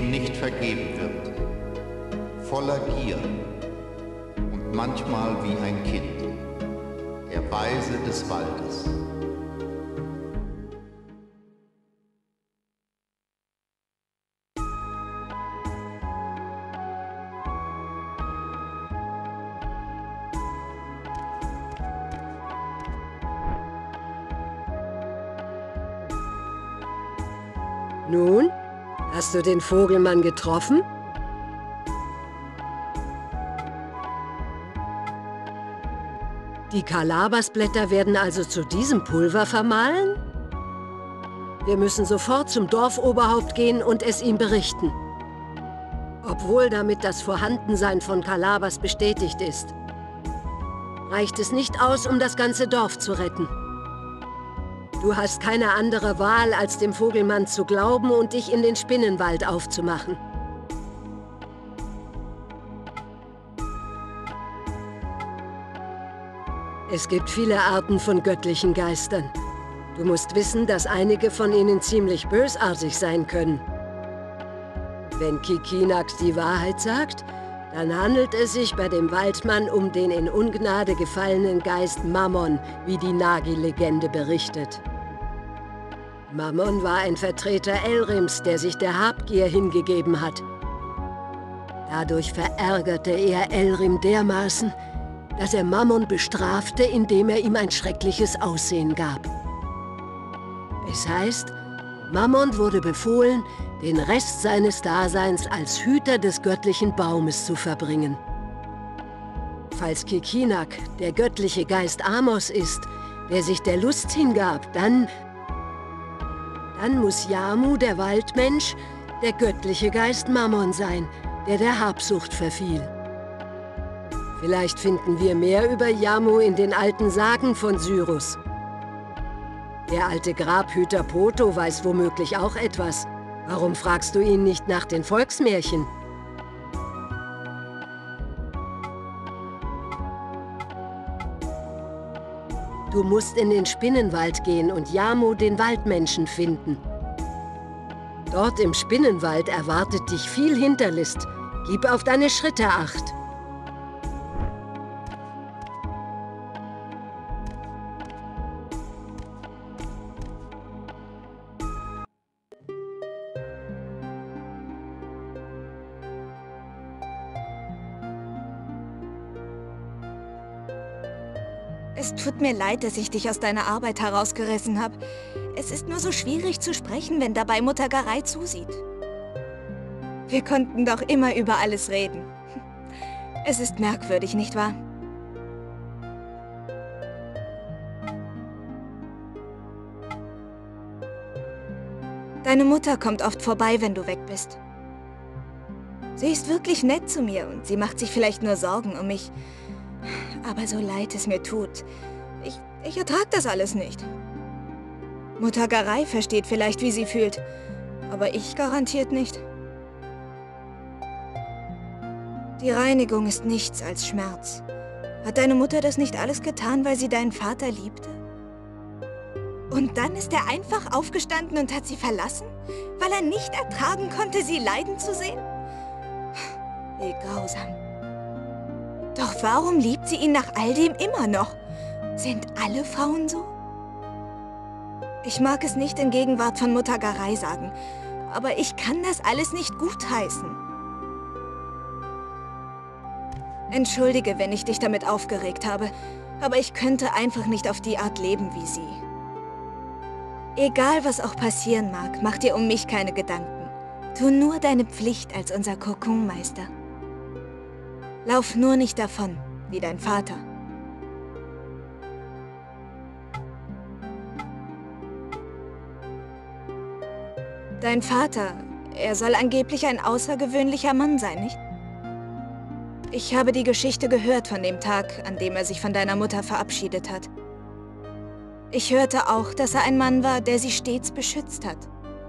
dem nicht vergeben wird, voller Gier und manchmal wie ein Kind, der Weise des Waldes. Nun, hast du den Vogelmann getroffen? Die Kalabasblätter werden also zu diesem Pulver vermahlen? Wir müssen sofort zum Dorfoberhaupt gehen und es ihm berichten. Obwohl damit das Vorhandensein von Kalabas bestätigt ist, reicht es nicht aus, um das ganze Dorf zu retten. Du hast keine andere Wahl, als dem Vogelmann zu glauben und dich in den Spinnenwald aufzumachen. Es gibt viele Arten von göttlichen Geistern. Du musst wissen, dass einige von ihnen ziemlich bösartig sein können. Wenn Kikinak die Wahrheit sagt, dann handelt es sich bei dem Waldmann um den in Ungnade gefallenen Geist Mammon, wie die Nagi-Legende berichtet. Mammon war ein Vertreter Elrims, der sich der Habgier hingegeben hat. Dadurch verärgerte er Elrim dermaßen, dass er Mammon bestrafte, indem er ihm ein schreckliches Aussehen gab. Es heißt, Mammon wurde befohlen, den Rest seines Daseins als Hüter des göttlichen Baumes zu verbringen. Falls Kikinak der göttliche Geist Amos ist, der sich der Lust hingab, dann muss Yamu, der Waldmensch, der göttliche Geist Mammon sein, der Habsucht verfiel. Vielleicht finden wir mehr über Yamu in den alten Sagen von Syrus. Der alte Grabhüter Poto weiß womöglich auch etwas. Warum fragst du ihn nicht nach den Volksmärchen? Du musst in den Spinnenwald gehen und Yamu, den Waldmenschen, finden. Dort im Spinnenwald erwartet dich viel Hinterlist. Gib auf deine Schritte Acht. Es tut mir leid, dass ich dich aus deiner Arbeit herausgerissen habe. Es ist nur so schwierig zu sprechen, wenn dabei Mutter Garai zusieht. Wir konnten doch immer über alles reden. Es ist merkwürdig, nicht wahr? Deine Mutter kommt oft vorbei, wenn du weg bist. Sie ist wirklich nett zu mir und sie macht sich vielleicht nur Sorgen um mich. Aber so leid es mir tut, ich ertrage das alles nicht. Mutter Garai versteht vielleicht, wie sie fühlt, aber ich garantiert nicht. Die Reinigung ist nichts als Schmerz. Hat deine Mutter das nicht alles getan, weil sie deinen Vater liebte? Und dann ist er einfach aufgestanden und hat sie verlassen, weil er nicht ertragen konnte, sie leiden zu sehen? Wie grausam. Doch warum liebt sie ihn nach all dem immer noch? Sind alle Frauen so? Ich mag es nicht in Gegenwart von Mutter Garai sagen, aber ich kann das alles nicht gutheißen. Entschuldige, wenn ich dich damit aufgeregt habe, aber ich könnte einfach nicht auf die Art leben wie sie. Egal, was auch passieren mag, mach dir um mich keine Gedanken. Tu nur deine Pflicht als unser Kokon-Meister. Lauf nur nicht davon, wie dein Vater. Dein Vater, er soll angeblich ein außergewöhnlicher Mann sein, nicht? Ich habe die Geschichte gehört von dem Tag, an dem er sich von deiner Mutter verabschiedet hat. Ich hörte auch, dass er ein Mann war, der sie stets beschützt hat.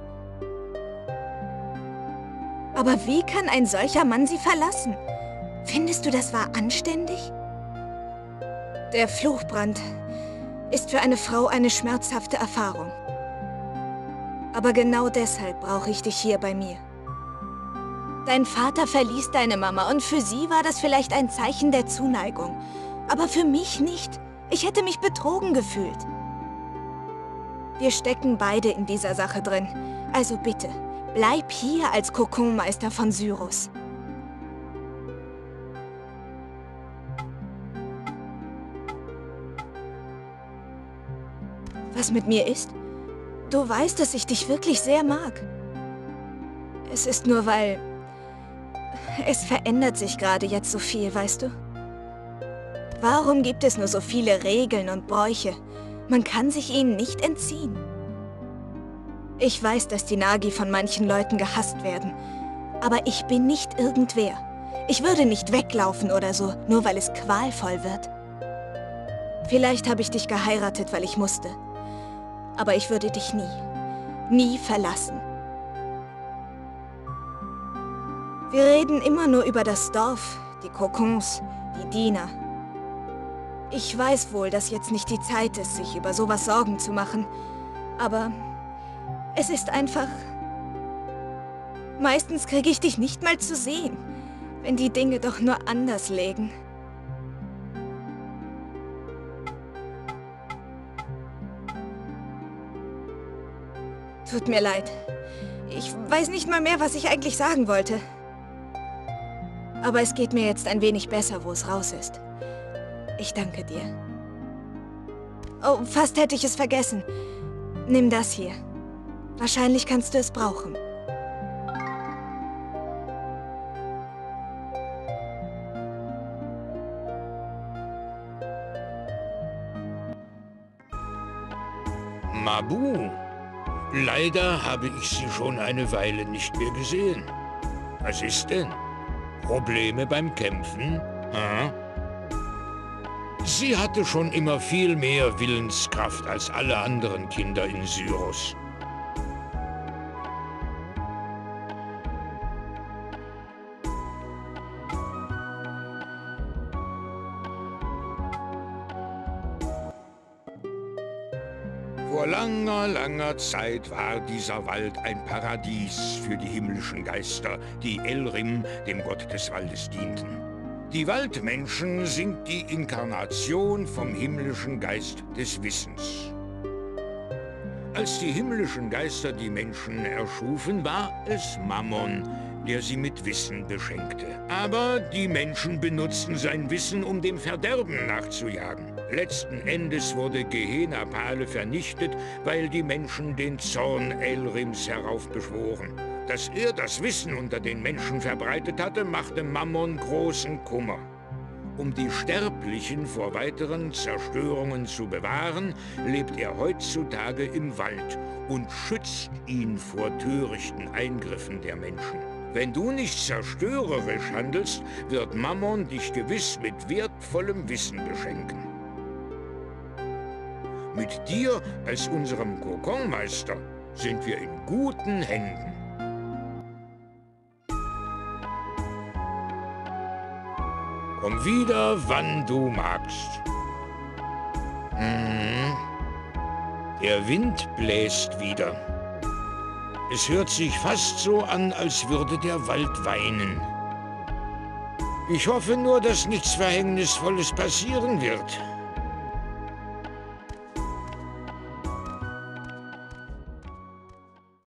Aber wie kann ein solcher Mann sie verlassen? Findest du, das war anständig? Der Fluchbrand ist für eine Frau eine schmerzhafte Erfahrung. Aber genau deshalb brauche ich dich hier bei mir. Dein Vater verließ deine Mama und für sie war das vielleicht ein Zeichen der Zuneigung. Aber für mich nicht. Ich hätte mich betrogen gefühlt. Wir stecken beide in dieser Sache drin. Also bitte, bleib hier als Kokonmeister von Syrus. Was mit mir ist? Du weißt, dass ich dich wirklich sehr mag. Es ist nur, weil... Es verändert sich gerade jetzt so viel, weißt du? Warum gibt es nur so viele Regeln und Bräuche? Man kann sich ihnen nicht entziehen. Ich weiß, dass die Nagi von manchen Leuten gehasst werden. Aber ich bin nicht irgendwer. Ich würde nicht weglaufen oder so, nur weil es qualvoll wird. Vielleicht habe ich dich geheiratet, weil ich musste. Aber ich würde dich nie verlassen. Wir reden immer nur über das Dorf, die Kokons, die Diener. Ich weiß wohl, dass jetzt nicht die Zeit ist, sich über sowas Sorgen zu machen. Aber es ist einfach... Meistens kriege ich dich nicht mal zu sehen, wenn die Dinge doch nur anders lägen. Tut mir leid. Ich weiß nicht mal mehr, was ich eigentlich sagen wollte. Aber es geht mir jetzt ein wenig besser, wo es raus ist. Ich danke dir. Oh, fast hätte ich es vergessen. Nimm das hier. Wahrscheinlich kannst du es brauchen. Mabu, leider habe ich Sie schon eine Weile nicht mehr gesehen. Was ist denn? Probleme beim Kämpfen? Hm? Sie hatte schon immer viel mehr Willenskraft als alle anderen Kinder in Syrus. Vor langer, langer Zeit war dieser Wald ein Paradies für die himmlischen Geister, die Elrim, dem Gott des Waldes, dienten. Die Waldmenschen sind die Inkarnation vom himmlischen Geist des Wissens. Als die himmlischen Geister die Menschen erschufen, war es Mammon, der sie mit Wissen beschenkte. Aber die Menschen benutzten sein Wissen, um dem Verderben nachzujagen. Letzten Endes wurde Gehenna-Pale vernichtet, weil die Menschen den Zorn Elrims heraufbeschworen. Dass er das Wissen unter den Menschen verbreitet hatte, machte Mammon großen Kummer. Um die Sterblichen vor weiteren Zerstörungen zu bewahren, lebt er heutzutage im Wald und schützt ihn vor törichten Eingriffen der Menschen. Wenn du nicht zerstörerisch handelst, wird Mammon dich gewiss mit wertvollem Wissen beschenken. Mit dir als unserem Kokonmeister sind wir in guten Händen. Komm wieder, wann du magst. Der Wind bläst wieder. Es hört sich fast so an, als würde der Wald weinen. Ich hoffe nur, dass nichts Verhängnisvolles passieren wird.